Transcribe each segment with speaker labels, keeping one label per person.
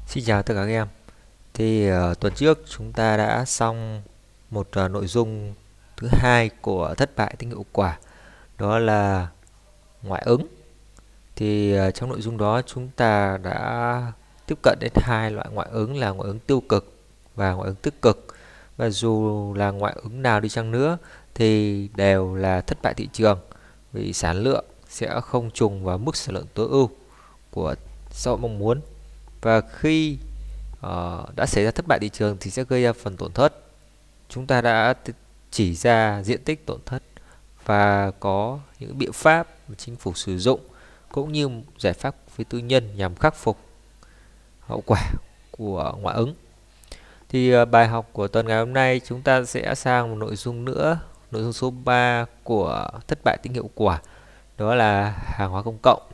Speaker 1: Xin chào tất cả các em. Tuần trước chúng ta đã xong một nội dung thứ hai của thất bại tính hiệu quả, đó là ngoại ứng. Trong nội dung đó chúng ta đã tiếp cận đến hai loại ngoại ứng là ngoại ứng tiêu cực và ngoại ứng tích cực. Và dù là ngoại ứng nào đi chăng nữa thì đều là thất bại thị trường, vì sản lượng sẽ không trùng vào mức sản lượng tối ưu của xã hội mong muốn. Và khi đã xảy ra thất bại thị trường thì sẽ gây ra phần tổn thất. Chúng ta đã chỉ ra diện tích tổn thất và có những biện pháp mà chính phủ sử dụng cũng như giải pháp với tư nhân nhằm khắc phục hậu quả của ngoại ứng. Bài học của tuần ngày hôm nay chúng ta sẽ sang một nội dung nữa, nội dung số 3 của thất bại tính hiệu quả, đó là hàng hóa công cộng.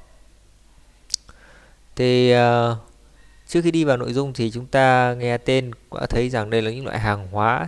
Speaker 1: Trước khi đi vào nội dung thì chúng ta nghe tên đã thấy rằng đây là những loại hàng hóa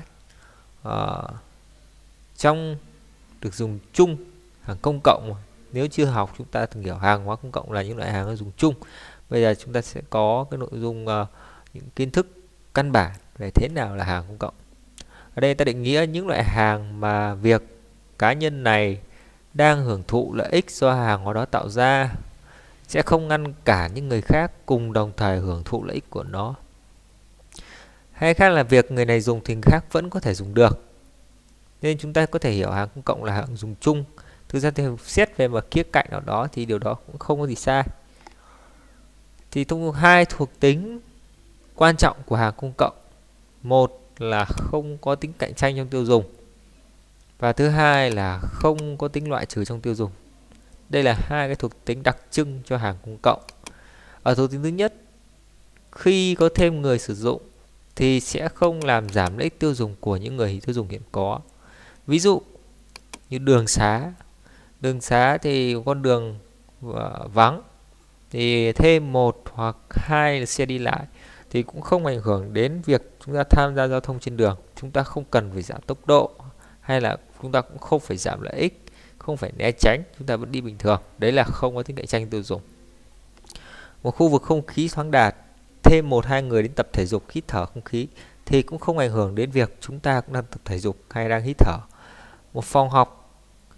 Speaker 1: trong được dùng chung, hàng công cộng. Nếu chưa học chúng ta từng hiểu hàng hóa công cộng là những loại hàng dùng chung. Bây giờ chúng ta sẽ có cái nội dung những kiến thức căn bản về thế nào là hàng công cộng. Ở đây ta định nghĩa những loại hàng mà việc cá nhân này đang hưởng thụ lợi ích do hàng hóa đó tạo ra, sẽ không ngăn cản những người khác cùng đồng thời hưởng thụ lợi ích của nó. Hay khác là việc người này dùng thì người khác vẫn có thể dùng được. Nên chúng ta có thể hiểu hàng công cộng là hàng dùng chung. Thực ra thì xét về một khía cạnh nào đó thì điều đó cũng không có gì sai. Thông hai thuộc tính quan trọng của hàng công cộng. Một là không có tính cạnh tranh trong tiêu dùng. Và thứ hai là không có tính loại trừ trong tiêu dùng. Đây là hai cái thuộc tính đặc trưng cho hàng công cộng. Ở thuộc tính thứ nhất, khi có thêm người sử dụng thì sẽ không làm giảm lợi ích tiêu dùng của những người tiêu dùng hiện có. Ví dụ như đường xá thì con đường vắng thì thêm một hoặc hai xe đi lại thì cũng không ảnh hưởng đến việc chúng ta tham gia giao thông trên đường. Chúng ta không cần phải giảm tốc độ, hay là chúng ta cũng không phải giảm lợi ích, không phải né tránh, chúng ta vẫn đi bình thường. Đấy là không có tính cạnh tranh tiêu dùng. Một khu vực không khí thoáng đạt, thêm một hai người đến tập thể dục hít thở không khí thì cũng không ảnh hưởng đến việc chúng ta cũng đang tập thể dục hay đang hít thở. Một phòng học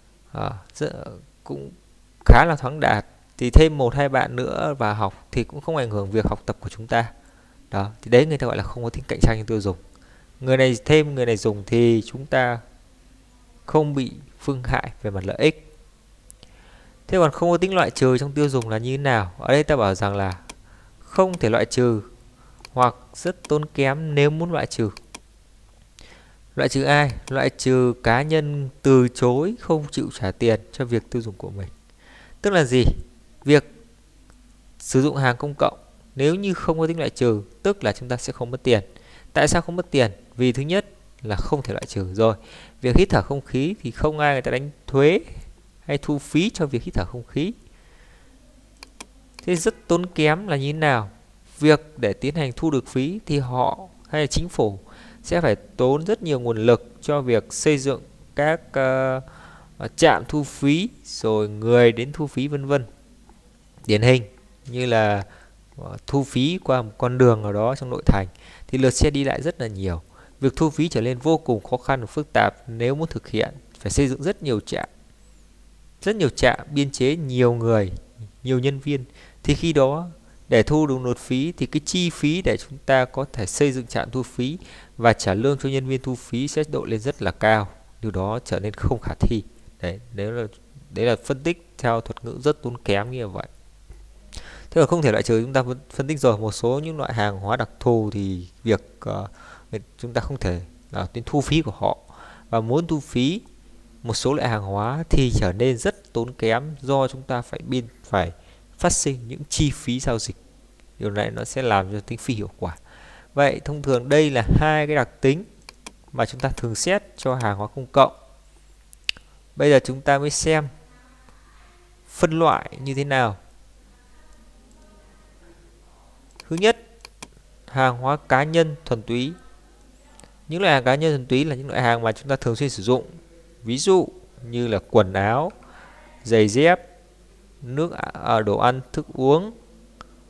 Speaker 1: cũng khá là thoáng đạt thì thêm một hai bạn nữa vào học thì cũng không ảnh hưởng việc học tập của chúng ta. Đó, thì đấy người ta gọi là không có tính cạnh tranh tiêu dùng. Người này thêm người này dùng thì chúng ta không bị phương hại về mặt lợi ích. Thế còn không có tính loại trừ trong tiêu dùng là như thế nào? Ở đây ta bảo rằng là không thể loại trừ hoặc rất tốn kém nếu muốn loại trừ. Loại trừ ai? Loại trừ cá nhân từ chối không chịu trả tiền cho việc tiêu dùng của mình. Tức là gì? Việc sử dụng hàng công cộng nếu như không có tính loại trừ, tức là chúng ta sẽ không mất tiền. Tại sao không mất tiền? Vì thứ nhất là không thể loại trừ rồi. Việc hít thở không khí thì không ai người ta đánh thuế hay thu phí cho việc hít thở không khí. Thế rất tốn kém là như thế nào? Việc để tiến hành thu được phí thì họ hay là chính phủ sẽ phải tốn rất nhiều nguồn lực cho việc xây dựng các trạm thu phí, rồi người đến thu phí vân vân. Điển hình như là thu phí qua một con đường nào đó trong nội thành thì lượt xe đi lại rất là nhiều. Việc thu phí trở nên vô cùng khó khăn và phức tạp. Nếu muốn thực hiện phải xây dựng rất nhiều trạm, biên chế nhiều người, nhiều nhân viên. Thì khi đó để thu được nộp phí thì cái chi phí để chúng ta có thể xây dựng trạm thu phí và trả lương cho nhân viên thu phí sẽ đội lên rất là cao. Điều đó trở nên không khả thi. Đấy là phân tích theo thuật ngữ rất tốn kém như vậy. Thế là không thể loại trừ, chúng ta phân tích rồi. Một số những loại hàng hóa đặc thù thì việc chúng ta không thể đến thu phí của họ, và muốn thu phí một số loại hàng hóa thì trở nên rất tốn kém, do chúng ta phải phát sinh những chi phí giao dịch. Điều này nó sẽ làm cho tính phi hiệu quả. Vậy thông thường đây là hai cái đặc tính mà chúng ta thường xét cho hàng hóa công cộng. Bây giờ chúng ta mới xem phân loại như thế nào. Thứ nhất, hàng hóa cá nhân thuần túy. Những loại hàng cá nhân thuần túy là những loại hàng mà chúng ta thường xuyên sử dụng. Ví dụ như là quần áo, giày dép, đồ ăn, thức uống,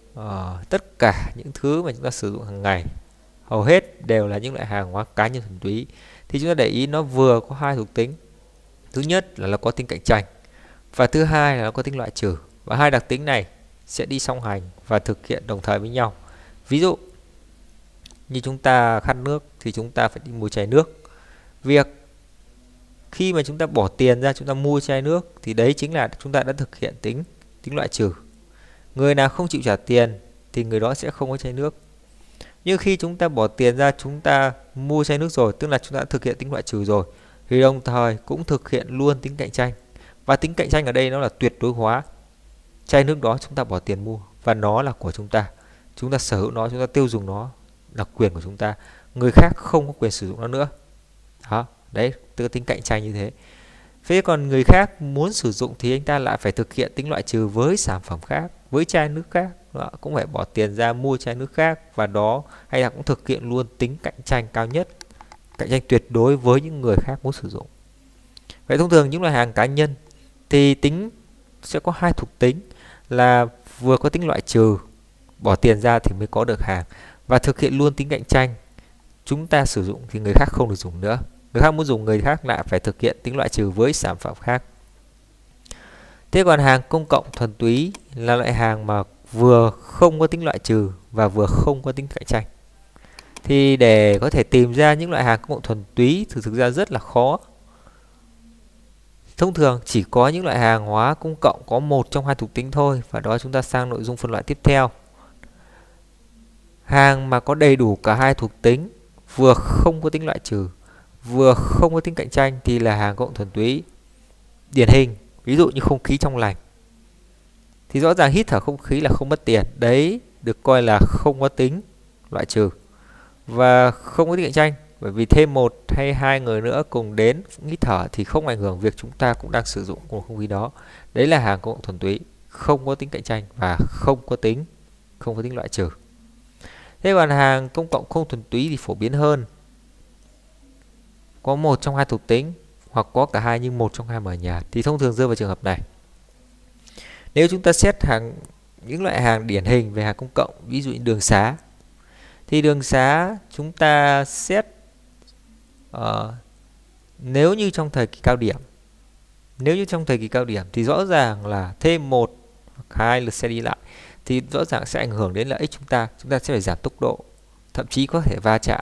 Speaker 1: tất cả những thứ mà chúng ta sử dụng hàng ngày hầu hết đều là những loại hàng hóa cá nhân thuần túy. Thì chúng ta để ý nó vừa có hai thuộc tính. Thứ nhất là nó có tính cạnh tranh, và thứ hai là nó có tính loại trừ. Và hai đặc tính này sẽ đi song hành và thực hiện đồng thời với nhau. Ví dụ như chúng ta khát nước thì chúng ta phải đi mua chai nước. Việc khi mà chúng ta bỏ tiền ra chúng ta mua chai nước thì đấy chính là chúng ta đã thực hiện tính loại trừ. Người nào không chịu trả tiền thì người đó sẽ không có chai nước. Nhưng khi chúng ta bỏ tiền ra chúng ta mua chai nước rồi, tức là chúng ta đã thực hiện tính loại trừ rồi, thì đồng thời cũng thực hiện luôn tính cạnh tranh. Và tính cạnh tranh ở đây nó là tuyệt đối hóa. Chai nước đó chúng ta bỏ tiền mua và nó là của chúng ta sở hữu nó, chúng ta tiêu dùng nó là quyền của chúng ta, người khác không có quyền sử dụng nó nữa. Đó, đấy, tức là tính cạnh tranh như thế. Thế còn người khác muốn sử dụng thì anh ta lại phải thực hiện tính loại trừ với sản phẩm khác, với chai nước khác, đó, cũng phải bỏ tiền ra mua chai nước khác, và đó hay là cũng thực hiện luôn tính cạnh tranh cao nhất, cạnh tranh tuyệt đối với những người khác muốn sử dụng. Vậy thông thường những loại hàng cá nhân thì tính sẽ có hai thuộc tính là vừa có tính loại trừ, bỏ tiền ra thì mới có được hàng, và thực hiện luôn tính cạnh tranh. Chúng ta sử dụng thì người khác không được dùng nữa, người khác muốn dùng người khác lại phải thực hiện tính loại trừ với sản phẩm khác. Thế còn hàng công cộng thuần túy là loại hàng mà vừa không có tính loại trừ và vừa không có tính cạnh tranh. Thì để có thể tìm ra những loại hàng công cộng thuần túy thì thực ra rất là khó. Thông thường chỉ có những loại hàng hóa công cộng có một trong hai thuộc tính thôi, và đó chúng ta sang nội dung phân loại tiếp theo. Hàng mà có đầy đủ cả hai thuộc tính, vừa không có tính loại trừ, vừa không có tính cạnh tranh thì là hàng công cộng thuần túy. Điển hình, ví dụ như không khí trong lành. Thì rõ ràng hít thở không khí là không mất tiền, đấy được coi là không có tính loại trừ và không có tính cạnh tranh, bởi vì thêm một hay hai người nữa cùng đến hít thở thì không ảnh hưởng việc chúng ta cũng đang sử dụng nguồn không khí đó. Đấy là hàng công cộng thuần túy, không có tính cạnh tranh và không có tính loại trừ. Thế còn hàng công cộng không thuần túy thì phổ biến hơn, có một trong hai thuộc tính hoặc có cả hai nhưng một trong hai mờ nhạt, thì thông thường rơi vào trường hợp này. Nếu chúng ta xét những loại hàng điển hình về hàng công cộng, ví dụ như đường xá, thì đường xá chúng ta xét nếu như trong thời kỳ cao điểm, thì rõ ràng là thêm một hoặc hai lượt xe đi lại thì rõ ràng sẽ ảnh hưởng đến lợi ích chúng ta sẽ phải giảm tốc độ, thậm chí có thể va chạm.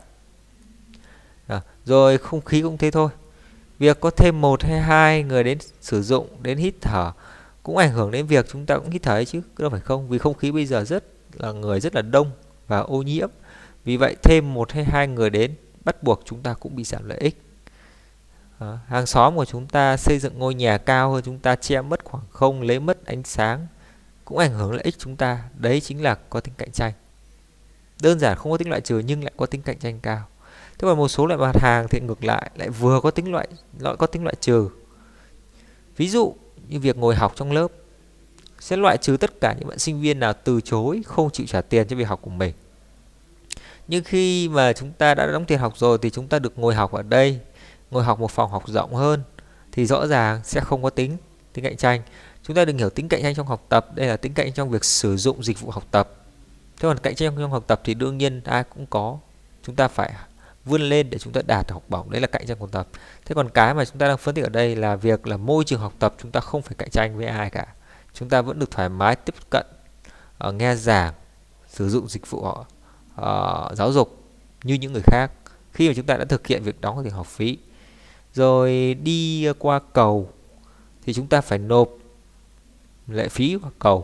Speaker 1: Rồi không khí cũng thế thôi, việc có thêm một hay hai người đến sử dụng, đến hít thở cũng ảnh hưởng đến việc chúng ta cũng hít thở ấy chứ, đâu phải không, vì không khí bây giờ rất là đông và ô nhiễm. Vì vậy thêm một hay hai người đến bắt buộc chúng ta cũng bị giảm lợi ích. Hàng xóm của chúng ta xây dựng ngôi nhà cao hơn chúng ta, che mất khoảng không, lấy mất ánh sáng cũng ảnh hưởng lợi ích chúng ta. Đấy chính là có tính cạnh tranh. Đơn giản không có tính loại trừ nhưng lại có tính cạnh tranh cao. Thế còn một số loại mặt hàng thì ngược lại vừa có tính loại trừ. Ví dụ như việc ngồi học trong lớp sẽ loại trừ tất cả những bạn sinh viên nào từ chối không chịu trả tiền cho việc học của mình. Nhưng khi mà chúng ta đã đóng tiền học rồi thì chúng ta được ngồi học ở đây, ngồi học một phòng học rộng hơn, thì rõ ràng sẽ không có tính cạnh tranh. Chúng ta đừng hiểu tính cạnh tranh trong học tập, đây là tính cạnh tranh trong việc sử dụng dịch vụ học tập. Thế còn cạnh tranh trong học tập thì đương nhiên ai cũng có, chúng ta phải vươn lên để chúng ta đạt được học bổng, đấy là cạnh tranh học tập. Thế còn cái mà chúng ta đang phân tích ở đây là việc là môi trường học tập chúng ta không phải cạnh tranh với ai cả, chúng ta vẫn được thoải mái tiếp cận, nghe giảng, sử dụng dịch vụ giáo dục như những người khác khi mà chúng ta đã thực hiện việc đóng tiền học phí. Rồi đi qua cầu thì chúng ta phải nộp lệ phí qua cầu.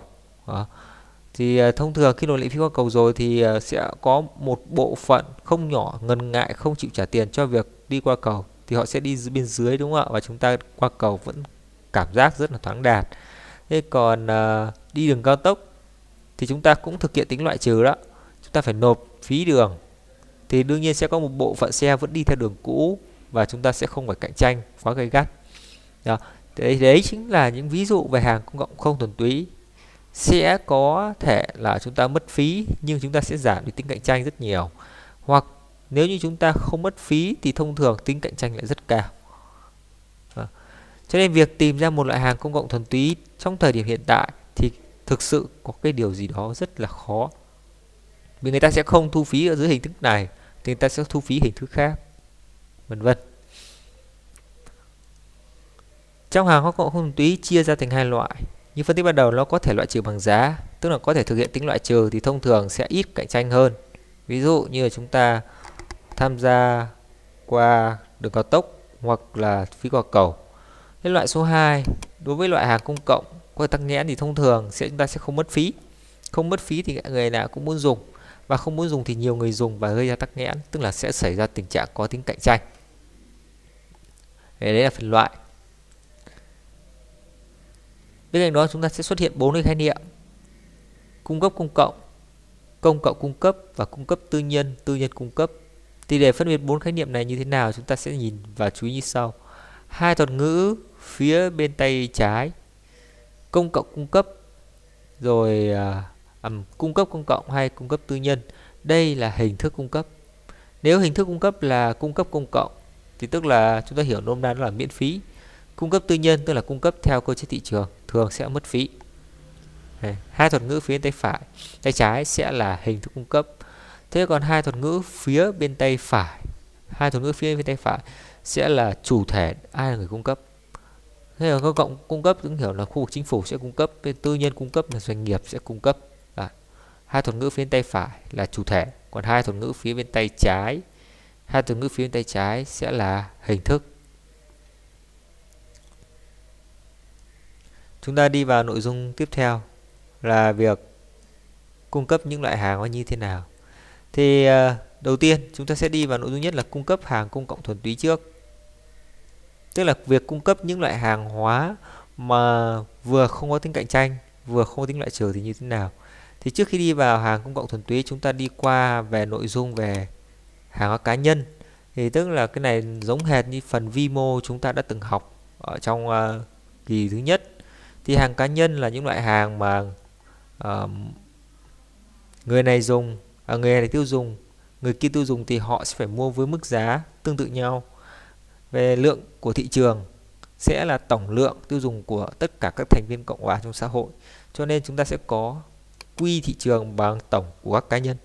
Speaker 1: Thì thông thường khi nộp lệ phí qua cầu rồi thì sẽ có một bộ phận không nhỏ ngần ngại không chịu trả tiền cho việc đi qua cầu, thì họ sẽ đi bên dưới, đúng không ạ? Và chúng ta qua cầu vẫn cảm giác rất là thoáng đạt. Thế còn đi đường cao tốc thì chúng ta cũng thực hiện tính loại trừ đó, chúng ta phải nộp phí đường, thì đương nhiên sẽ có một bộ phận xe vẫn đi theo đường cũ và chúng ta sẽ không phải cạnh tranh quá gay gắt. Đấy chính là những ví dụ về hàng công cộng không thuần túy. Sẽ có thể là chúng ta mất phí nhưng chúng ta sẽ giảm đi tính cạnh tranh rất nhiều, hoặc nếu như chúng ta không mất phí thì thông thường tính cạnh tranh lại rất cao. Cho nên việc tìm ra một loại hàng công cộng thuần túy trong thời điểm hiện tại thì thực sự có cái điều gì đó rất là khó. Vì người ta sẽ không thu phí ở dưới hình thức này thì người ta sẽ thu phí hình thức khác, vân vân. Trong hàng hóa cộng không thuần túy chia ra thành hai loại. Như phân tích ban đầu, nó có thể loại trừ bằng giá, tức là có thể thực hiện tính loại trừ thì thông thường sẽ ít cạnh tranh hơn. Ví dụ như là chúng ta tham gia qua đường cao tốc hoặc là phí qua cầu. Cái loại số 2, đối với loại hàng công cộng có tắc nghẽn thì thông thường chúng ta sẽ không mất phí. Không mất phí thì người nào cũng muốn dùng, và không muốn dùng thì nhiều người dùng và gây ra tắc nghẽn, tức là sẽ xảy ra tình trạng có tính cạnh tranh. Đấy là phần loại. Bên cạnh đó chúng ta sẽ xuất hiện 4 cái khái niệm: cung cấp công cộng cộng cung cấp và cung cấp tư nhân cung cấp. Thì để phân biệt 4 khái niệm này như thế nào, chúng ta sẽ nhìn và chú ý như sau. Hai thuật ngữ phía bên tay trái, công cộng cung cấp, rồi cung cấp công cộng hay cung cấp tư nhân, đây là hình thức cung cấp. Nếu hình thức cung cấp là cung cấp công cộng thì tức là chúng ta hiểu nôm na nó là miễn phí. Cung cấp tư nhân tức là cung cấp theo cơ chế thị trường, thường sẽ mất phí. Hai thuật ngữ phía bên tay trái sẽ là hình thức cung cấp. Thế còn hai thuật ngữ phía bên tay phải, sẽ là chủ thể, ai là người cung cấp. Thế là công cộng cung cấp cũng hiểu là khu vực chính phủ sẽ cung cấp, bên tư nhân cung cấp là doanh nghiệp sẽ cung cấp. Hai thuật ngữ phía bên tay phải là chủ thể, còn hai thuật ngữ phía bên tay trái, sẽ là hình thức. Chúng ta đi vào nội dung tiếp theo là việc cung cấp những loại hàng như thế nào. Thì đầu tiên chúng ta sẽ đi vào nội dung nhất là cung cấp hàng công cộng thuần túy trước. Tức là việc cung cấp những loại hàng hóa mà vừa không có tính cạnh tranh, vừa không có tính loại trừ thì như thế nào. Thì trước khi đi vào hàng công cộng thuần túy, chúng ta đi qua về nội dung về hàng hóa cá nhân. Thì tức là cái này giống hệt như phần vi mô chúng ta đã từng học ở trong kỳ thứ nhất. Thì hàng cá nhân là những loại hàng mà người này tiêu dùng, người kia tiêu dùng thì họ sẽ phải mua với mức giá tương tự nhau. Về lượng của thị trường sẽ là tổng lượng tiêu dùng của tất cả các thành viên cộng hòa trong xã hội. Cho nên chúng ta sẽ có quy thị trường bằng tổng của các cá nhân,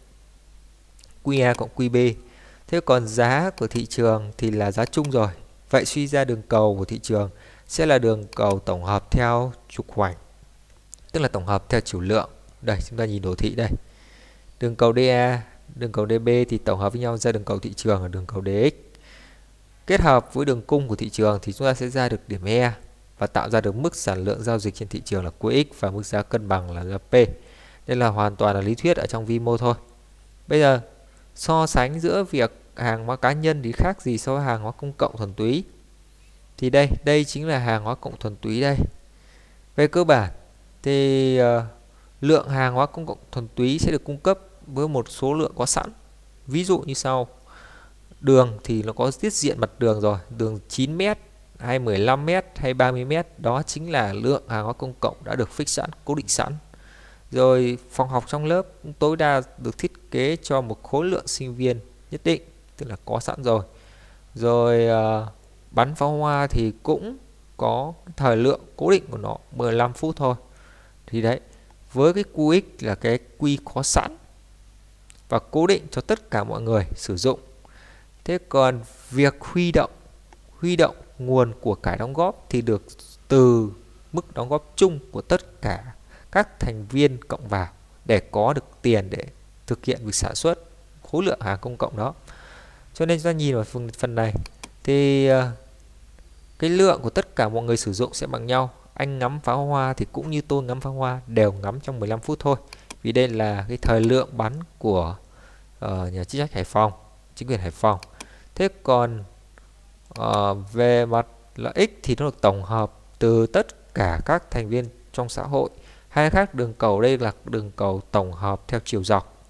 Speaker 1: QA cộng QB. Thế còn giá của thị trường thì là giá chung rồi. Vậy suy ra đường cầu của thị trường sẽ là đường cầu tổng hợp theo trục khoảnh, tức là tổng hợp theo chiều lượng. Đây chúng ta nhìn đồ thị đây. Đường cầu DA, đường cầu DB thì tổng hợp với nhau ra đường cầu thị trường là đường cầu DX. Kết hợp với đường cung của thị trường thì chúng ta sẽ ra được điểm E và tạo ra được mức sản lượng giao dịch trên thị trường là QX và mức giá cân bằng là giá P. Đây là hoàn toàn là lý thuyết ở trong vi mô thôi. Bây giờ so sánh giữa việc hàng hóa cá nhân thì khác gì so với hàng hóa công cộng thuần túy. Thì đây chính là hàng hóa cộng thuần túy đây. Về cơ bản thì lượng hàng hóa công cộng thuần túy sẽ được cung cấp với một số lượng có sẵn. Ví dụ như sau. Đường thì nó có tiết diện mặt đường rồi, đường 9m hay 15m hay 30m, đó chính là lượng hàng hóa công cộng đã được fix sẵn, cố định sẵn. Rồi phòng học trong lớp cũng tối đa được thiết kế cho một khối lượng sinh viên nhất định, tức là có sẵn rồi. Rồi bắn pháo hoa thì cũng có thời lượng cố định của nó 15 phút thôi. Thì đấy, với cái QX là cái quy có sẵn và cố định cho tất cả mọi người sử dụng. Thế còn việc huy động nguồn của cải đóng góp thì được từ mức đóng góp chung của tất cả các thành viên cộng vào để có được tiền để thực hiện việc sản xuất khối lượng hàng công cộng đó. Cho nên chúng ta nhìn vào phần này thì cái lượng của tất cả mọi người sử dụng sẽ bằng nhau. Anh ngắm pháo hoa thì cũng như tôi ngắm pháo hoa, đều ngắm trong 15 phút thôi. Vì đây là cái thời lượng bắn của nhà chức trách Hải Phòng, chính quyền Hải Phòng. Thế còn về mặt lợi ích thì nó được tổng hợp từ tất cả các thành viên trong xã hội. Hay khác, đường cầu đây là đường cầu tổng hợp theo chiều dọc.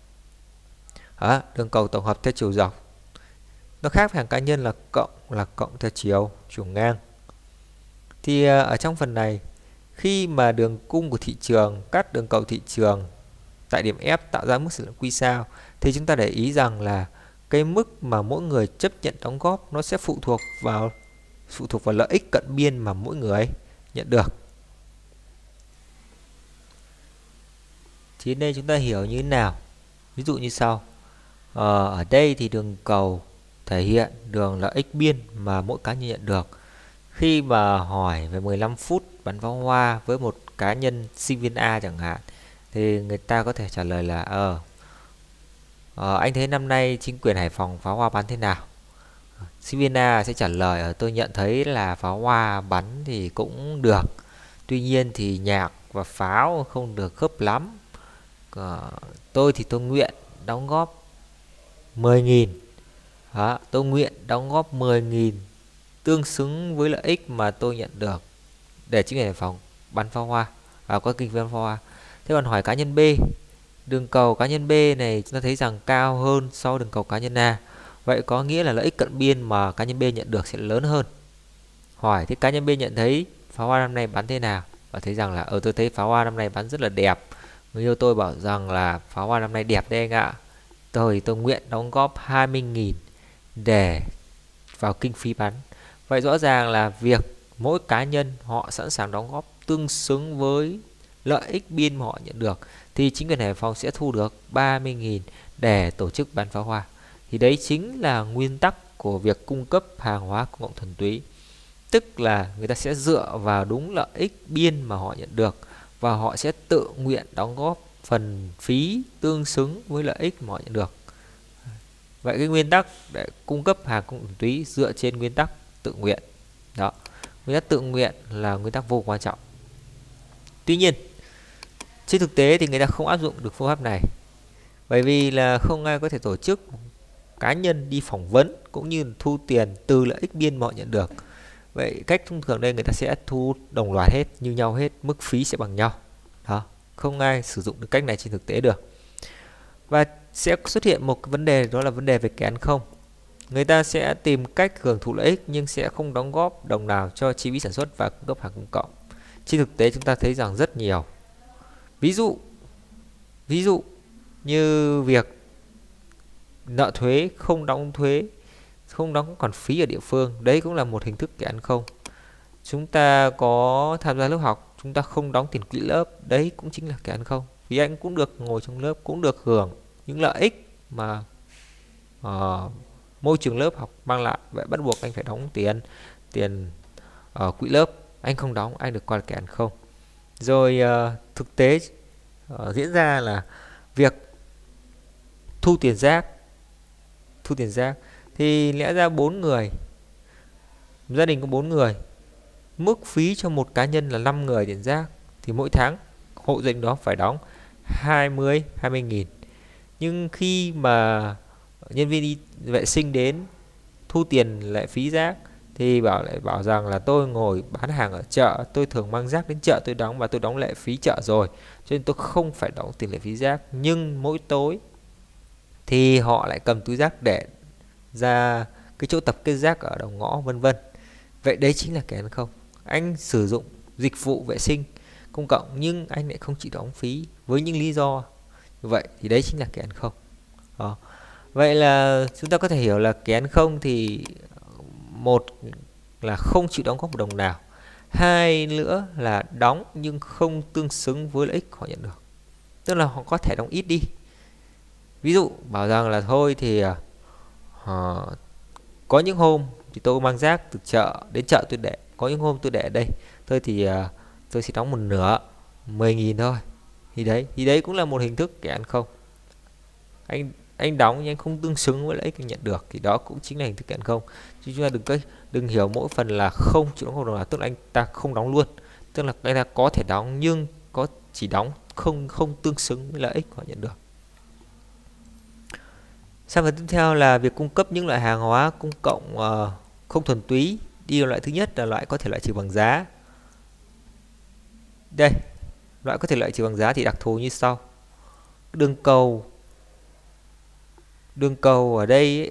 Speaker 1: Đường cầu tổng hợp theo chiều dọc. Nó khác với hàng cá nhân là cộng theo chiều ngang. Thì ở trong phần này, khi mà đường cung của thị trường cắt đường cầu thị trường tại điểm F tạo ra mức sản lượng Q sao, thì chúng ta để ý rằng là cái mức mà mỗi người chấp nhận đóng góp nó sẽ phụ thuộc vào lợi ích cận biên mà mỗi người nhận được. Thì đây chúng ta hiểu như thế nào? Ví dụ như sau. Ở đây thì đường cầu thể hiện đường là x biên mà mỗi cá nhân nhận được. Khi mà hỏi về 15 phút bắn pháo hoa với một cá nhân sinh viên A chẳng hạn, thì người ta có thể trả lời là anh thấy năm nay chính quyền Hải Phòng pháo hoa bắn thế nào? Sinh viên A sẽ trả lời tôi nhận thấy là pháo hoa bắn thì cũng được, tuy nhiên thì nhạc và pháo không được khớp lắm. Tôi thì tôi nguyện đóng góp 10.000. Đó, tôi nguyện đóng góp 10.000 tương xứng với lợi ích mà tôi nhận được để chính quyền Hải Phòng bắn pháo hoa và có kinh phí bắn pháo hoa. Thế còn hỏi cá nhân B, đường cầu cá nhân B này chúng ta thấy rằng cao hơn so đường cầu cá nhân A. Vậy có nghĩa là lợi ích cận biên mà cá nhân B nhận được sẽ lớn hơn. Hỏi thì cá nhân B nhận thấy pháo hoa năm nay bắn thế nào? Và thấy rằng là tôi thấy pháo hoa năm nay bắn rất là đẹp. Người yêu tôi bảo rằng là pháo hoa năm nay đẹp đấy anh ạ. Tôi nguyện đóng góp 20.000 để vào kinh phí bắn. Vậy rõ ràng là việc mỗi cá nhân họ sẵn sàng đóng góp tương xứng với lợi ích biên mà họ nhận được, thì chính quyền Hải Phòng sẽ thu được 30.000 để tổ chức bắn pháo hoa. Thì đấy chính là nguyên tắc của việc cung cấp hàng hóa công cộng thuần túy. Tức là người ta sẽ dựa vào đúng lợi ích biên mà họ nhận được và họ sẽ tự nguyện đóng góp phần phí tương xứng với lợi ích mà họ nhận được. Vậy cái nguyên tắc để cung cấp hàng công cộng thuần túy dựa trên nguyên tắc tự nguyện. Đó, nguyên tắc tự nguyện là nguyên tắc vô quan trọng. Tuy nhiên, trên thực tế thì người ta không áp dụng được phương pháp này. Bởi vì là không ai có thể tổ chức cá nhân đi phỏng vấn cũng như thu tiền từ lợi ích biên mà họ nhận được. Vậy cách thông thường đây người ta sẽ thu đồng loạt hết, như nhau hết, mức phí sẽ bằng nhau. Đó, không ai sử dụng được cách này trên thực tế được. Và sẽ xuất hiện một cái vấn đề, đó là vấn đề về cái ăn không. Người ta sẽ tìm cách hưởng thụ lợi ích nhưng sẽ không đóng góp đồng nào cho chi phí sản xuất và cung cấp hàng công cộng. Trên thực tế chúng ta thấy rằng rất nhiều. Ví dụ như việc nợ thuế, không đóng thuế, không đóng khoản phí ở địa phương, đấy cũng là một hình thức cái ăn không. Chúng ta có tham gia lớp học, chúng ta không đóng tiền quỹ lớp, đấy cũng chính là cái ăn không. Vì anh cũng được ngồi trong lớp, cũng được hưởng những lợi ích mà môi trường lớp học mang lại. Vậy bắt buộc anh phải đóng tiền quỹ lớp, anh không đóng anh được coi là cái ăn không. Rồi thực tế diễn ra là việc thu tiền rác thì lẽ ra 4 người, gia đình có 4 người, mức phí cho một cá nhân là 5 người tiền rác, thì mỗi tháng hộ gia đình đó phải đóng 20.000. Nhưng khi mà nhân viên đi vệ sinh đến thu tiền lệ phí rác thì lại bảo rằng là tôi ngồi bán hàng ở chợ, tôi thường mang rác đến chợ tôi đóng và tôi đóng lệ phí chợ rồi, cho nên tôi không phải đóng tiền lệ phí rác. Nhưng mỗi tối thì họ lại cầm túi rác để ra cái chỗ tập kết rác ở đầu ngõ vân vân. Vậy đấy chính là cái ăn không. Anh sử dụng dịch vụ vệ sinh công cộng nhưng anh lại không chịu đóng phí với những lý do như vậy, thì đấy chính là cái ăn không. Đó. Vậy là chúng ta có thể hiểu là cái ăn không thì một là không chịu đóng góp một đồng nào, hai nữa là đóng nhưng không tương xứng với lợi ích họ nhận được, tức là họ có thể đóng ít đi. Ví dụ bảo rằng là thôi thì có những hôm thì tôi mang rác từ chợ đến chợ tôi để, có những hôm tôi để ở đây, tôi thì tôi sẽ đóng một nửa 10.000 thôi. Thì đấy cũng là một hình thức cái ăn không. Anh đóng nhưng anh không tương xứng với lợi ích anh nhận được, thì đó cũng chính là hình thức cái ăn không. Chứ chúng ta đừng hiểu mỗi phần là không chịu đóng hợp đồng nào, tức là anh ta không đóng luôn, tức là anh ta có thể đóng nhưng chỉ đóng không tương xứng với lợi ích họ nhận được. Sang phần tiếp theo là việc cung cấp những loại hàng hóa công cộng không thuần túy. Đi vào loại thứ nhất là loại có thể loại trừ bằng giá. Đây, loại có thể loại trừ bằng giá thì đặc thù như sau. Đường cầu ở đây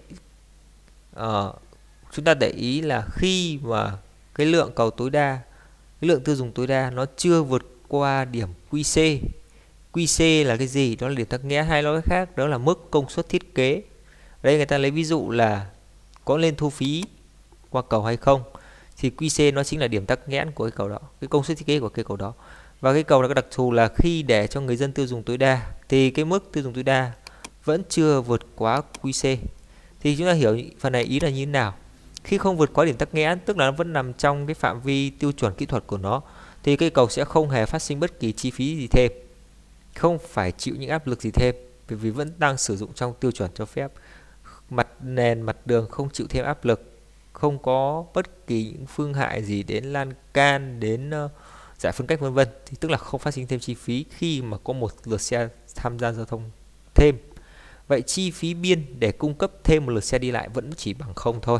Speaker 1: chúng ta để ý là khi mà cái lượng cầu tối đa, cái lượng tiêu dùng tối đa nó chưa vượt qua điểm QC. QC là cái gì? Đó là điểm tắc nghẽn, hay nói khác đó là mức công suất thiết kế. Ở đây người ta lấy ví dụ là có lên thu phí qua cầu hay không, thì QC nó chính là điểm tắc nghẽn của cái cầu đó, cái công suất thiết kế của cây cầu đó. Và cây cầu là cái đặc thù là khi để cho người dân tiêu dùng tối đa thì cái mức tiêu dùng tối đa vẫn chưa vượt quá QC. Thì chúng ta hiểu phần này ý là như thế nào. Khi không vượt quá điểm tắc nghẽn, tức là nó vẫn nằm trong cái phạm vi tiêu chuẩn kỹ thuật của nó, thì cây cầu sẽ không hề phát sinh bất kỳ chi phí gì thêm, không phải chịu những áp lực gì thêm, vì vẫn đang sử dụng trong tiêu chuẩn cho phép. Mặt nền, mặt đường không chịu thêm áp lực, không có bất kỳ những phương hại gì đến lan can, đến giải phân cách vân vân, thì tức là không phát sinh thêm chi phí khi mà có một lượt xe tham gia giao thông thêm. Vậy chi phí biên để cung cấp thêm một lượt xe đi lại vẫn chỉ bằng không thôi.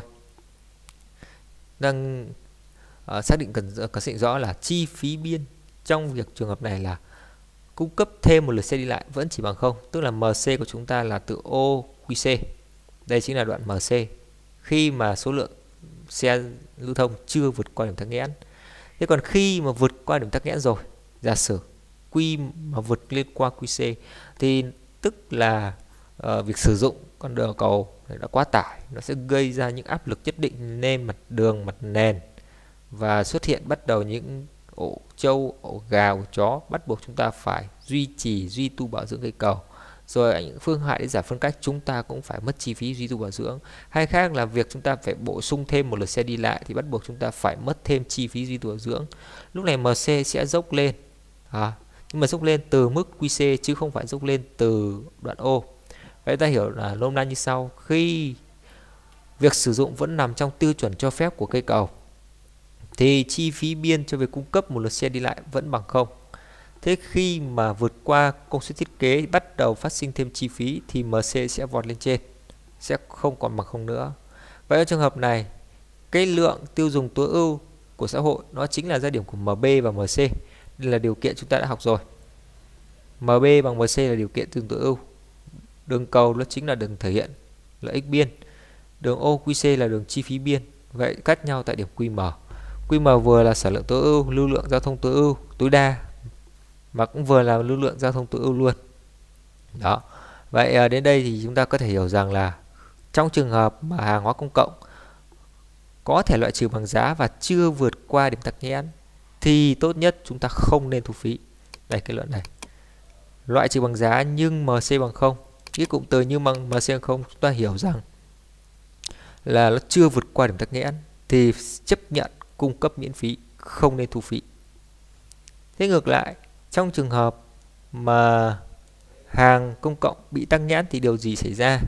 Speaker 1: Đang xác định cần xác định rõ là chi phí biên trong việc trường hợp này là cung cấp thêm một lượt xe đi lại vẫn chỉ bằng không, tức là MC của chúng ta là từ OQC. Đây chính là đoạn MC khi mà số lượng xe lưu thông chưa vượt qua điểm tắc nghẽn. Thế còn khi mà vượt qua điểm tắc nghẽn rồi, giả sử Q mà vượt lên qua QC thì tức là việc sử dụng con đường cầu đã quá tải, nó sẽ gây ra những áp lực nhất định lên mặt đường, mặt nền, và xuất hiện bắt đầu những ổ trâu, ổ gà, ổ chó, bắt buộc chúng ta phải duy trì, duy tu bảo dưỡng cây cầu. Rồi những phương hại để giảm phân cách chúng ta cũng phải mất chi phí duy tu bảo dưỡng. Hay khác là việc chúng ta phải bổ sung thêm một lượt xe đi lại thì bắt buộc chúng ta phải mất thêm chi phí duy tu bảo dưỡng. Lúc này MC sẽ dốc lên, nhưng mà dốc lên từ mức QC chứ không phải dốc lên từ đoạn O. Vậy ta hiểu là nôm na như sau: khi việc sử dụng vẫn nằm trong tiêu chuẩn cho phép của cây cầu thì chi phí biên cho việc cung cấp một lượt xe đi lại vẫn bằng không. Thế khi mà vượt qua công suất thiết kế bắt đầu phát sinh thêm chi phí thì MC sẽ vọt lên trên, sẽ không còn bằng không nữa. Vậy ở trường hợp này, cái lượng tiêu dùng tối ưu của xã hội nó chính là giao điểm của MB và MC. Đây là điều kiện chúng ta đã học rồi. MB bằng MC là điều kiện tiêu dùng tối ưu. Đường cầu nó chính là đường thể hiện lợi ích biên. Đường OQC là đường chi phí biên. Vậy cắt nhau tại điểm QM. QM vừa là sản lượng tối ưu, lưu lượng giao thông tối ưu tối đa, mà cũng vừa là lưu lượng giao thông tối ưu luôn. Đó. Vậy đến đây thì chúng ta có thể hiểu rằng là trong trường hợp mà hàng hóa công cộng có thể loại trừ bằng giá và chưa vượt qua điểm tắc nghẽn thì tốt nhất chúng ta không nên thu phí. Đây, kết luận này. Loại trừ bằng giá nhưng MC bằng không. Cái cụm từ như bằng MC bằng không chúng ta hiểu rằng là nó chưa vượt qua điểm tắc nghẽn thì chấp nhận cung cấp miễn phí, không nên thu phí. Thế ngược lại, trong trường hợp mà hàng công cộng bị tắc nghẽn thì điều gì xảy ra?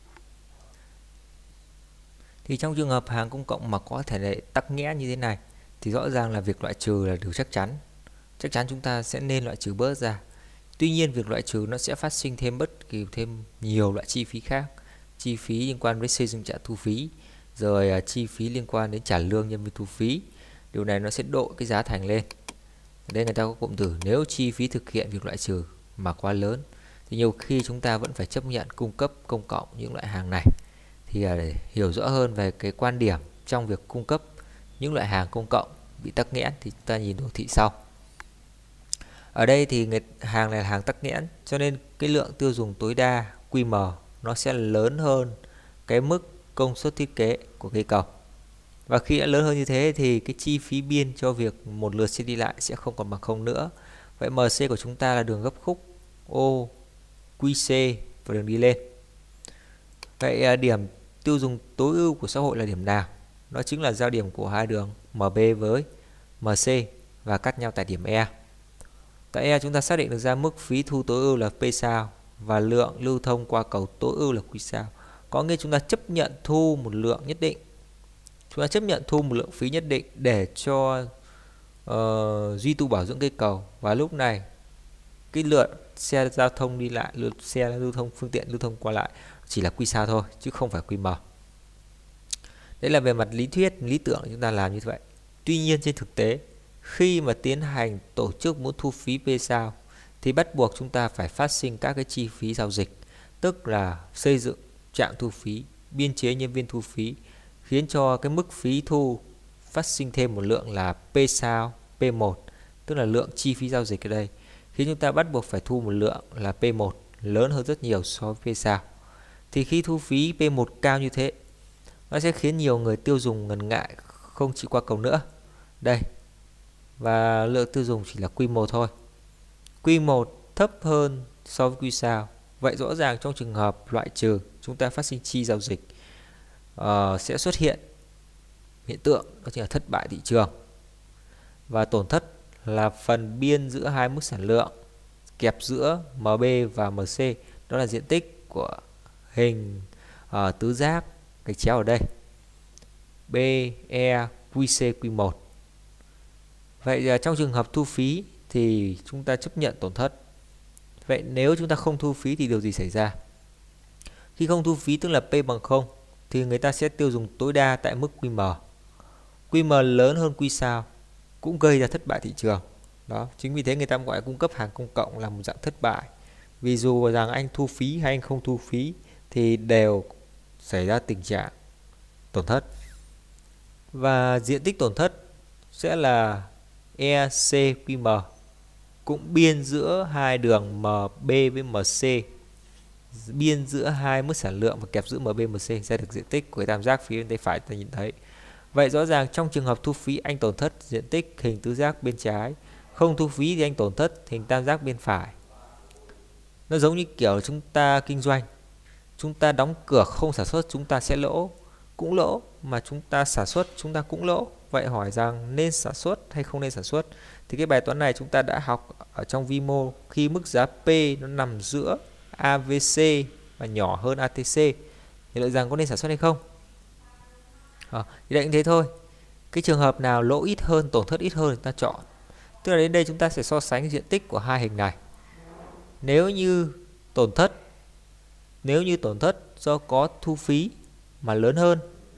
Speaker 1: Thì trong trường hợp hàng công cộng mà có thể lại tắc nghẽn như thế này thì rõ ràng là việc loại trừ là điều chắc chắn. Chắc chắn chúng ta sẽ nên loại trừ bớt ra. Tuy nhiên việc loại trừ nó sẽ phát sinh thêm thêm nhiều loại chi phí khác. Chi phí liên quan với xây dựng trạm thu phí, rồi chi phí liên quan đến trả lương nhân viên thu phí. Điều này nó sẽ đội cái giá thành lên. Ở đây người ta có cụm từ nếu chi phí thực hiện việc loại trừ mà quá lớn thì nhiều khi chúng ta vẫn phải chấp nhận cung cấp công cộng những loại hàng này. Thì để hiểu rõ hơn về cái quan điểm trong việc cung cấp những loại hàng công cộng bị tắc nghẽn thì chúng ta nhìn đồ thị sau. Ở đây thì hàng này là hàng tắc nghẽn, cho nên cái lượng tiêu dùng tối đa QM nó sẽ lớn hơn cái mức công suất thiết kế của cây cầu. Và khi đã lớn hơn như thế thì cái chi phí biên cho việc một lượt xe đi lại sẽ không còn bằng không nữa. Vậy MC của chúng ta là đường gấp khúc OQC và đường đi lên. Vậy điểm tiêu dùng tối ưu của xã hội là điểm nào? Nó chính là giao điểm của hai đường MB với MC và cắt nhau tại điểm E. Tại E chúng ta xác định được ra mức phí thu tối ưu là P sao và lượng lưu thông qua cầu tối ưu là Q sao. Có nghĩa chúng ta chấp nhận thu một lượng nhất định. Chúng ta chấp nhận thu một lượng phí nhất định để cho duy tu bảo dưỡng cây cầu, và lúc này cái lượng xe giao thông đi lại, lượt xe lưu thông, phương tiện lưu thông qua lại chỉ là Q sao thôi chứ không phải QM. Đấy là về mặt lý thuyết, lý tưởng chúng ta làm như vậy. Tuy nhiên trên thực tế, khi mà tiến hành tổ chức muốn thu phí P sao thì bắt buộc chúng ta phải phát sinh các cái chi phí giao dịch, tức là xây dựng trạm thu phí, biên chế nhân viên thu phí, khiến cho cái mức phí thu phát sinh thêm một lượng là P sao P1, tức là lượng chi phí giao dịch ở đây, khiến chúng ta bắt buộc phải thu một lượng là P1 lớn hơn rất nhiều so với P sao. Thì khi thu phí P1 cao như thế, nó sẽ khiến nhiều người tiêu dùng ngần ngại không chịu qua cầu nữa. Đây, và lượng tiêu dùng chỉ là Q1 thôi. Q1 thấp hơn so với Q sao. Vậy rõ ràng trong trường hợp loại trừ chúng ta phát sinh chi giao dịch sẽ xuất hiện hiện tượng đó chính là thất bại thị trường. Và tổn thất là phần biên giữa hai mức sản lượng kẹp giữa MB và MC, đó là diện tích của hình tứ giác gạch chéo ở đây BE QC Q1. Vậy trong trường hợp thu phí thì chúng ta chấp nhận tổn thất. Vậy nếu chúng ta không thu phí thì điều gì xảy ra? Khi không thu phí tức là P bằng 0 thì người ta sẽ tiêu dùng tối đa tại mức QM. QM lớn hơn Q sao cũng gây ra thất bại thị trường. Đó, chính vì thế người ta gọi cung cấp hàng công cộng là một dạng thất bại. Vì dù rằng anh thu phí hay anh không thu phí thì đều xảy ra tình trạng tổn thất. Và diện tích tổn thất sẽ là ECQM, cũng biên giữa hai đường MB với MC, biên giữa hai mức sản lượng và kẹp giữa MB và MC sẽ được diện tích của tam giác phía bên tay phải ta nhìn thấy. Vậy rõ ràng trong trường hợp thu phí anh tổn thất diện tích hình tứ giác bên trái, không thu phí thì anh tổn thất hình tam giác bên phải. Nó giống như kiểu chúng ta kinh doanh, chúng ta đóng cửa không sản xuất chúng ta sẽ lỗ, cũng lỗ, mà chúng ta sản xuất chúng ta cũng lỗ. Vậy hỏi rằng nên sản xuất hay không nên sản xuất? Thì cái bài toán này chúng ta đã học ở trong vi mô khi mức giá P nó nằm giữa AVC và nhỏ hơn ATC thì liệu rằng có nên sản xuất hay không? Thì đấy cũng thế thôi. Cái trường hợp nào lỗ ít hơn, tổn thất ít hơn thì ta chọn. Tức là đến đây chúng ta sẽ so sánh diện tích của hai hình này. Nếu như tổn thất do có thu phí mà lớn hơn,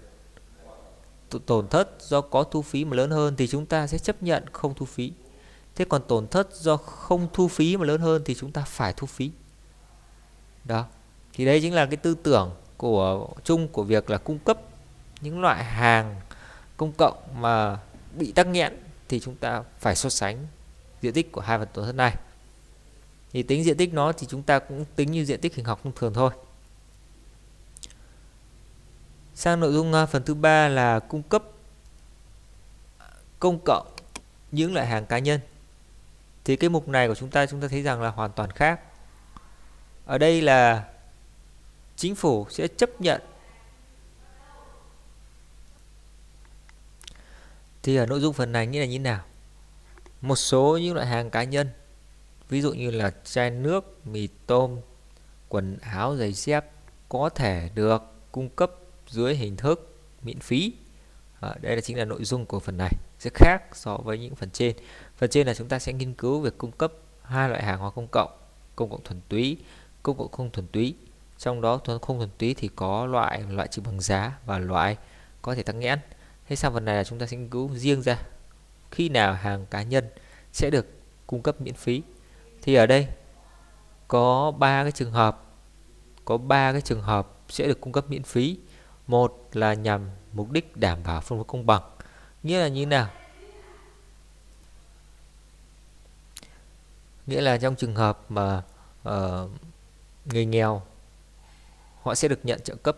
Speaker 1: thì chúng ta sẽ chấp nhận không thu phí. Thế còn tổn thất do không thu phí mà lớn hơn thì chúng ta phải thu phí. Đó. Thì đây chính là cái tư tưởng chung của việc là cung cấp những loại hàng công cộng mà bị tắc nghẽn thì chúng ta phải so sánh diện tích của hai phần tổn thất này. Thì tính diện tích nó thì chúng ta cũng tính như diện tích hình học thông thường thôi. Sang nội dung phần thứ ba là cung cấp công cộng những loại hàng cá nhân. Thì cái mục này của chúng ta thấy rằng là hoàn toàn khác. Ở đây là chính phủ sẽ chấp nhận. Thì ở nội dung phần này nghĩa là như thế nào? Một số những loại hàng cá nhân, ví dụ như là chai nước, mì tôm, quần áo, giày dép có thể được cung cấp dưới hình thức miễn phí. Đây chính là nội dung của phần này, sẽ khác so với những phần trên. Phần trên là chúng ta sẽ nghiên cứu việc cung cấp hai loại hàng hóa công cộng thuần túy, công cộng không thuần túy. Trong đó không thuần túy thì có loại trừ bằng giá và loại có thể tắc nghẽn. Thế sau phần này là chúng ta sẽ nghiên cứu riêng ra khi nào hàng cá nhân sẽ được cung cấp miễn phí. Thì ở đây có ba cái trường hợp sẽ được cung cấp miễn phí. Một là nhằm mục đích đảm bảo phân phối công bằng. Nghĩa là như thế nào? Nghĩa là trong trường hợp mà người nghèo họ sẽ được nhận trợ cấp.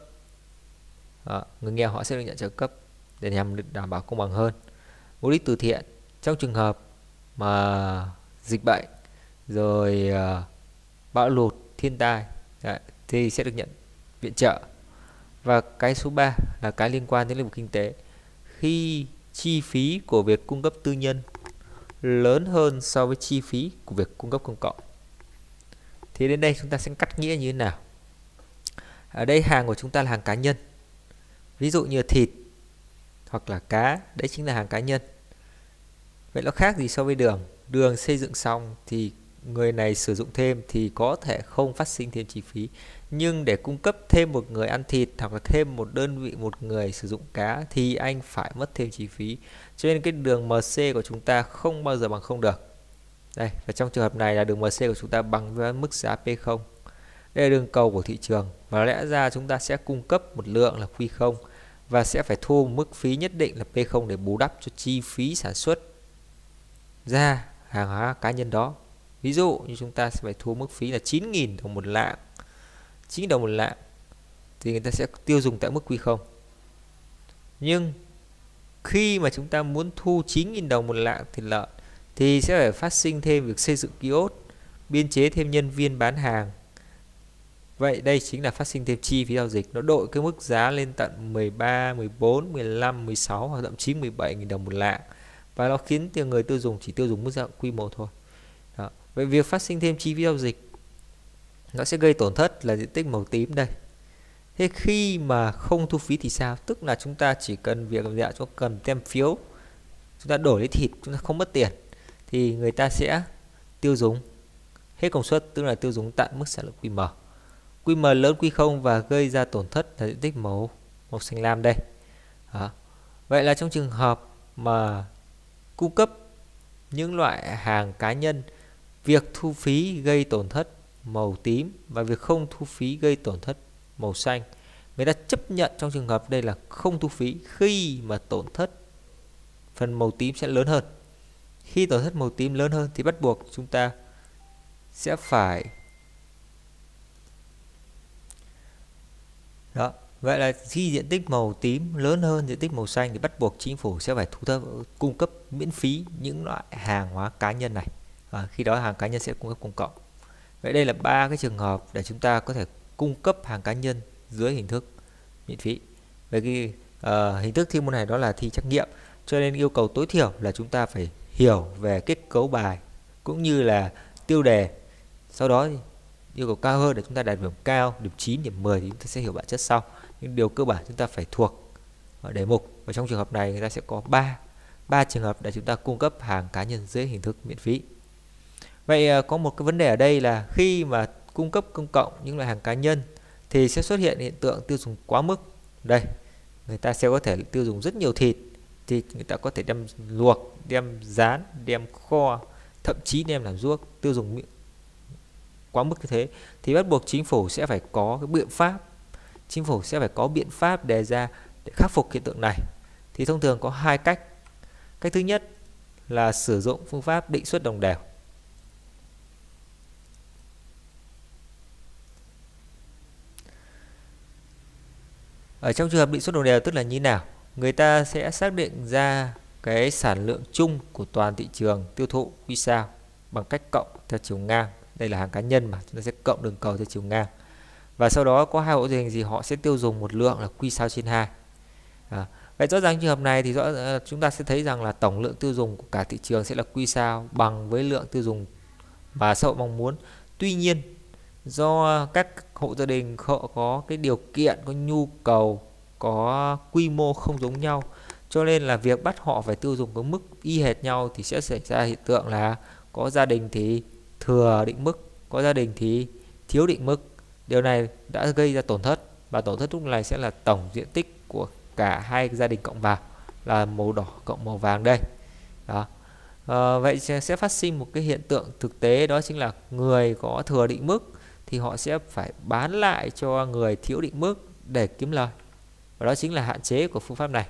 Speaker 1: Để nhằm đảm bảo công bằng hơn. Mục đích từ thiện trong trường hợp mà dịch bệnh rồi bão lụt, thiên tai thì sẽ được nhận viện trợ. Và cái số 3 là cái liên quan đến lĩnh vực kinh tế. Khi chi phí của việc cung cấp tư nhân lớn hơn so với chi phí của việc cung cấp công cộng. Thì đến đây chúng ta sẽ cắt nghĩa như thế nào? Ở đây hàng của chúng ta là hàng cá nhân. Ví dụ như thịt hoặc là cá, đấy chính là hàng cá nhân. Vậy nó khác gì so với đường? Đường xây dựng xong thì người này sử dụng thêm thì có thể không phát sinh thêm chi phí. Nhưng để cung cấp thêm một người ăn thịt hoặc là thêm một đơn vị một người sử dụng cá thì anh phải mất thêm chi phí. Cho nên cái đường MC của chúng ta không bao giờ bằng không được. Đây, và trong trường hợp này là đường MC của chúng ta bằng với mức giá P0. Đây là đường cầu của thị trường và lẽ ra chúng ta sẽ cung cấp một lượng là Q0 và sẽ phải thu một mức phí nhất định là P0 để bù đắp cho chi phí sản xuất ra hàng hóa cá nhân đó. Ví dụ như chúng ta sẽ phải thu mức phí là 9.000 đồng một lạng. 9 đồng một lạng thì người ta sẽ tiêu dùng tại mức Q0. Nhưng khi mà chúng ta muốn thu 9.000 đồng một lạng thịt lợn thì sẽ phải phát sinh thêm việc xây dựng kiosk, biên chế thêm nhân viên bán hàng. Vậy đây chính là phát sinh thêm chi phí giao dịch, nó đội cái mức giá lên tận 13, 14, 15, 16 hoặc thậm chí 17.000 đồng một lạng, và nó khiến người tiêu dùng chỉ tiêu dùng mức giá quy mô thôi. Đó. Vậy việc phát sinh thêm chi phí giao dịch nó sẽ gây tổn thất là diện tích màu tím đây. Thế khi mà không thu phí thì sao? Tức là chúng ta chỉ cần việc làm chúng ta cần tem phiếu, chúng ta đổi lấy thịt, chúng ta không mất tiền thì người ta sẽ tiêu dùng hết công suất, tức là tiêu dùng tận mức sản lượng QM. QM lớn Q0 và gây ra tổn thất là diện tích màu xanh lam đây. Đó. Vậy là trong trường hợp mà cung cấp những loại hàng cá nhân, việc thu phí gây tổn thất màu tím và việc không thu phí gây tổn thất màu xanh. Người ta chấp nhận trong trường hợp đây là không thu phí khi mà tổn thất phần màu tím sẽ lớn hơn. Khi tổn thất màu tím lớn hơn thì bắt buộc chúng ta sẽ phải đó. Vậy là khi diện tích màu tím lớn hơn diện tích màu xanh thì bắt buộc chính phủ sẽ phải cung cấp miễn phí những loại hàng hóa cá nhân này. Khi đó hàng cá nhân sẽ cung cấp công cộng. Vậy đây là 3 cái trường hợp để chúng ta có thể cung cấp hàng cá nhân dưới hình thức miễn phí. Về cái hình thức thi môn này đó là thi trắc nghiệm, cho nên yêu cầu tối thiểu là chúng ta phải hiểu về kết cấu bài cũng như là tiêu đề. Sau đó thì yêu cầu cao hơn để chúng ta đạt điểm cao, điểm 9, điểm 10 thì chúng ta sẽ hiểu bản chất sau. Nhưng điều cơ bản chúng ta phải thuộc đề mục. Và trong trường hợp này người ta sẽ có 3 trường hợp để chúng ta cung cấp hàng cá nhân dưới hình thức miễn phí. Vậy có một cái vấn đề ở đây là khi mà cung cấp công cộng những loại hàng cá nhân thì sẽ xuất hiện hiện tượng tiêu dùng quá mức. Đây, người ta sẽ có thể tiêu dùng rất nhiều thịt, thì người ta có thể đem luộc, đem rán, đem kho, thậm chí đem làm ruốc, tiêu dùng quá mức như thế thì bắt buộc chính phủ sẽ phải có cái biện pháp. Chính phủ sẽ phải có biện pháp đề ra để khắc phục hiện tượng này. Thì thông thường có 2 cách. Cách thứ nhất là sử dụng phương pháp định suất đồng đều. Ở trong trường hợp định suất đồng đều tức là như nào? Người ta sẽ xác định ra cái sản lượng chung của toàn thị trường tiêu thụ Q sao bằng cách cộng theo chiều ngang. Đây là hàng cá nhân mà chúng ta sẽ cộng đường cầu theo chiều ngang. Và sau đó có 2 hộ gia đình gì họ sẽ tiêu dùng một lượng là Q sao trên 2. Vậy rõ ràng trường hợp này thì chúng ta sẽ thấy rằng là tổng lượng tiêu dùng của cả thị trường sẽ là Q sao bằng với lượng tiêu dùng mà xã hội mong muốn. Tuy nhiên do các hộ gia đình họ có cái điều kiện, có nhu cầu, có quy mô không giống nhau, cho nên là việc bắt họ phải tiêu dùng có mức y hệt nhau thì sẽ xảy ra hiện tượng là có gia đình thì thừa định mức, có gia đình thì thiếu định mức. Điều này đã gây ra tổn thất, và tổn thất lúc này sẽ là tổng diện tích của cả 2 gia đình cộng vào là màu đỏ cộng màu vàng đây. Đó. Vậy sẽ phát sinh một cái hiện tượng thực tế, đó chính là người có thừa định mức thì họ sẽ phải bán lại cho người thiếu định mức để kiếm lời. Và đó chính là hạn chế của phương pháp này.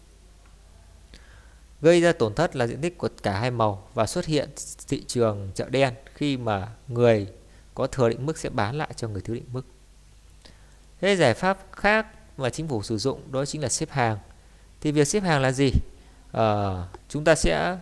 Speaker 1: Gây ra tổn thất là diện tích của cả 2 màu và xuất hiện thị trường chợ đen khi mà người có thừa định mức sẽ bán lại cho người thiếu định mức. Thế giải pháp khác mà chính phủ sử dụng đó chính là xếp hàng. Thì việc xếp hàng là gì? Chúng ta sẽ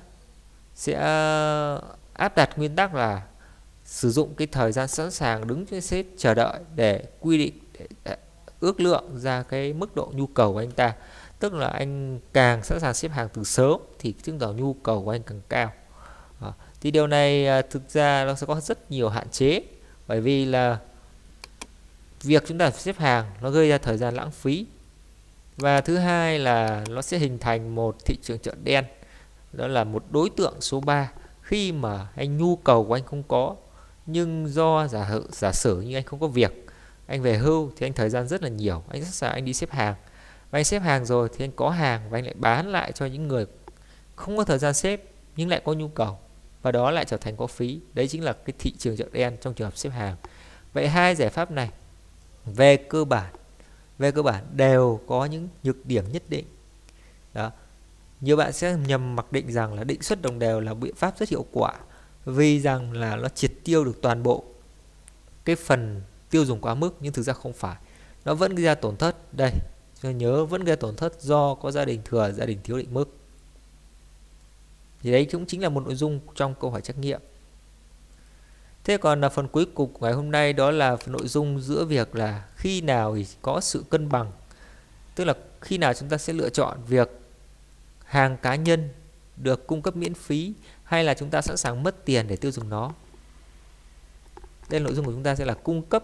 Speaker 1: áp đặt nguyên tắc là sử dụng cái thời gian sẵn sàng đứng trên xếp chờ đợi để quy định, để ước lượng ra cái mức độ nhu cầu của anh ta. Tức là anh càng sẵn sàng xếp hàng từ sớm thì chứng tỏ nhu cầu của anh càng cao. Thì điều này thực ra nó sẽ có rất nhiều hạn chế, bởi vì là việc chúng ta xếp hàng nó gây ra thời gian lãng phí, và thứ hai là nó sẽ hình thành một thị trường chợ đen, đó là một đối tượng số 3. Khi mà anh nhu cầu của anh không có, nhưng do giả sử như anh không có việc, anh về hưu thì anh thời gian rất là nhiều, anh sẵn sàng anh đi xếp hàng, và anh xếp hàng rồi thì anh có hàng và anh lại bán lại cho những người không có thời gian xếp nhưng lại có nhu cầu, và đó lại trở thành có phí. Đấy chính là cái thị trường chợ đen trong trường hợp xếp hàng. Vậy 2 giải pháp này về cơ bản đều có những nhược điểm nhất định. Đó. Nhiều bạn sẽ nhầm mặc định rằng là định suất đồng đều là biện pháp rất hiệu quả, vì rằng là nó triệt tiêu được toàn bộ cái phần tiêu dùng quá mức, nhưng thực ra không phải, nó vẫn gây ra tổn thất. Đây nhớ vẫn gây tổn thất do có gia đình thừa, gia đình thiếu định mức. Thì đấy cũng chính là một nội dung trong câu hỏi trắc nghiệm. Thế còn là phần cuối cùng của ngày hôm nay, đó là nội dung giữa việc là khi nào thì có sự cân bằng. Tức là khi nào chúng ta sẽ lựa chọn việc hàng cá nhân được cung cấp miễn phí hay là chúng ta sẵn sàng mất tiền để tiêu dùng nó. Đây là nội dung của chúng ta sẽ là cung cấp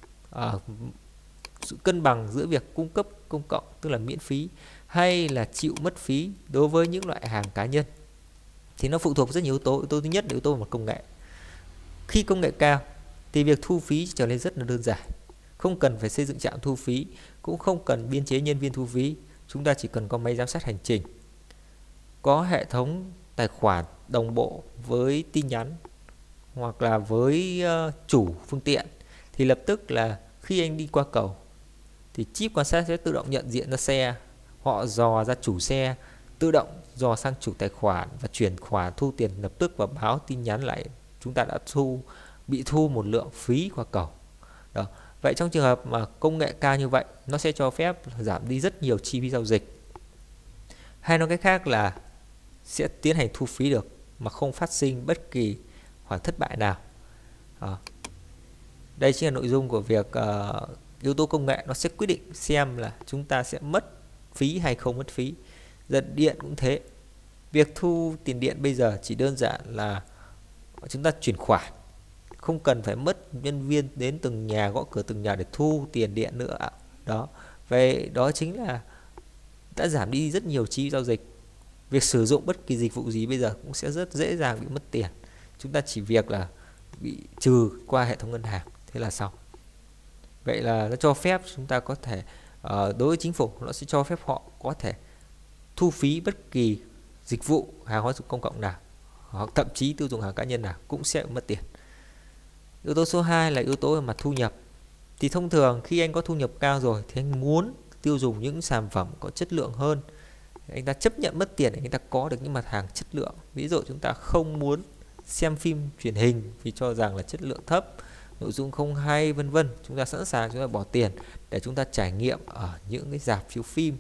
Speaker 1: sự cân bằng giữa việc cung cấp công cộng tức là miễn phí hay là chịu mất phí đối với những loại hàng cá nhân. Thì nó phụ thuộc rất nhiều yếu tố. Yếu tố thứ nhất là yếu tố về mặt công nghệ. Khi công nghệ cao thì việc thu phí trở nên rất là đơn giản. Không cần phải xây dựng trạm thu phí, cũng không cần biên chế nhân viên thu phí. Chúng ta chỉ cần có máy giám sát hành trình, có hệ thống tài khoản đồng bộ với tin nhắn hoặc là với chủ phương tiện, thì lập tức là khi anh đi qua cầu thì chip quan sát sẽ tự động nhận diện ra xe, họ dò ra chủ xe, tự động dò sang chủ tài khoản và chuyển khoản thu tiền lập tức và báo tin nhắn lại chúng ta đã bị thu một lượng phí qua cầu. Đó. Vậy trong trường hợp mà công nghệ cao như vậy, nó sẽ cho phép giảm đi rất nhiều chi phí giao dịch. Hay nói cách khác là sẽ tiến hành thu phí được mà không phát sinh bất kỳ khoản thất bại nào. Đây chính là nội dung của việc yếu tố công nghệ nó sẽ quyết định xem là chúng ta sẽ mất phí hay không mất phí. Dân điện cũng thế. Việc thu tiền điện bây giờ chỉ đơn giản là chúng ta chuyển khoản, không cần phải mất nhân viên đến từng nhà, gõ cửa từng nhà để thu tiền điện nữa. Đó. Vậy đó chính là đã giảm đi rất nhiều chi giao dịch. Việc sử dụng bất kỳ dịch vụ gì bây giờ cũng sẽ rất dễ dàng bị mất tiền. Chúng ta chỉ việc là bị trừ qua hệ thống ngân hàng, thế là xong. Vậy là nó cho phép chúng ta có thể đối với chính phủ, nó sẽ cho phép họ có thể thu phí bất kỳ dịch vụ hàng hóa công cộng nào, hoặc thậm chí tiêu dùng hàng cá nhân nào cũng sẽ mất tiền. Yếu tố số 2 là yếu tố về mặt thu nhập. Thì thông thường khi anh có thu nhập cao rồi thì anh muốn tiêu dùng những sản phẩm có chất lượng hơn. Anh ta chấp nhận mất tiền để anh ta có được những mặt hàng chất lượng. Ví dụ chúng ta không muốn xem phim truyền hình vì cho rằng là chất lượng thấp, nội dung không hay, vân vân. Chúng ta sẵn sàng chúng ta bỏ tiền để chúng ta trải nghiệm ở những cái rạp chiếu phim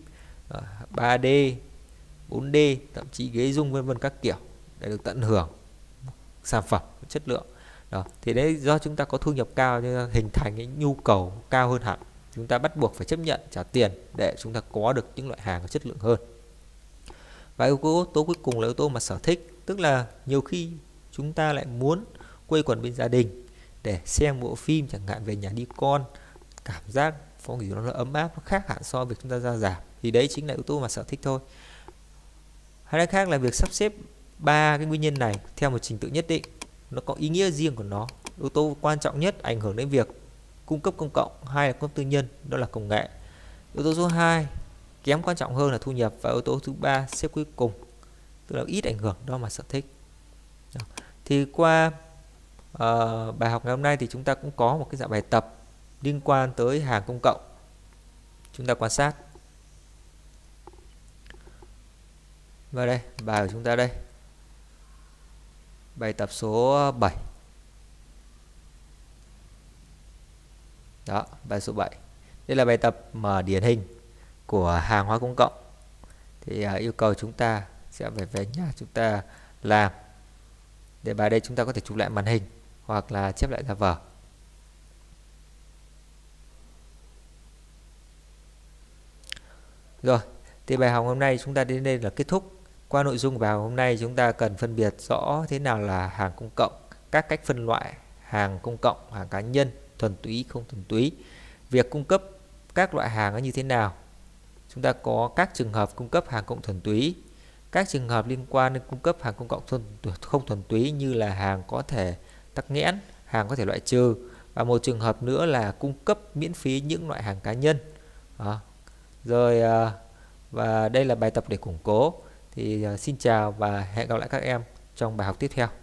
Speaker 1: 3D, 4D, thậm chí ghế rung vân vân các kiểu để được tận hưởng sản phẩm chất lượng. Đó. Thì đấy do chúng ta có thu nhập cao nên hình thành cái nhu cầu cao hơn hẳn. Chúng ta bắt buộc phải chấp nhận trả tiền để chúng ta có được những loại hàng có chất lượng hơn. Và yếu tố cuối cùng là yếu tố mà sở thích. Tức là nhiều khi chúng ta lại muốn quây quần bên gia đình để xem bộ phim chẳng hạn, về nhà đi con, cảm giác phong cảnh nó ấm áp, nó khác hẳn so với việc chúng ta ra rạp. Thì đấy chính là yếu tố mà sở thích thôi. Hay nói khác là việc sắp xếp ba cái nguyên nhân này theo một trình tự nhất định, nó có ý nghĩa riêng của nó. Yếu tố quan trọng nhất ảnh hưởng đến việc cung cấp công cộng hay là cung cấp tư nhân, đó là công nghệ. Yếu tố số 2 kém quan trọng hơn là thu nhập, và yếu tố thứ 3 xếp cuối cùng, tức là ít ảnh hưởng, đó là sở thích. Đó. Thì qua bài học ngày hôm nay thì chúng ta cũng có một cái dạng bài tập liên quan tới hàng công cộng. Chúng ta quan sát. Và đây, bài của chúng ta đây. Bài tập số 7. Đó, bài số 7. Đây là bài tập mà điển hình của hàng hóa công cộng. Thì yêu cầu chúng ta sẽ phải về nhà chúng ta làm. Để bài đây chúng ta có thể chụp lại màn hình hoặc là chép lại ra vở. Rồi, thì bài học hôm nay chúng ta đến đây là kết thúc. Qua nội dung của bài học hôm nay, chúng ta cần phân biệt rõ thế nào là hàng công cộng, các cách phân loại hàng công cộng, hàng cá nhân, thuần túy, không thuần túy, việc cung cấp các loại hàng nó như thế nào. Chúng ta có các trường hợp cung cấp hàng công thuần túy, các trường hợp liên quan đến cung cấp hàng công cộng không thuần túy như là hàng có thể tắc nghẽn, hàng có thể loại trừ, và một trường hợp nữa là cung cấp miễn phí những loại hàng cá nhân. Đó. Rồi và đây là bài tập để củng cố. Thì xin chào và hẹn gặp lại các em trong bài học tiếp theo.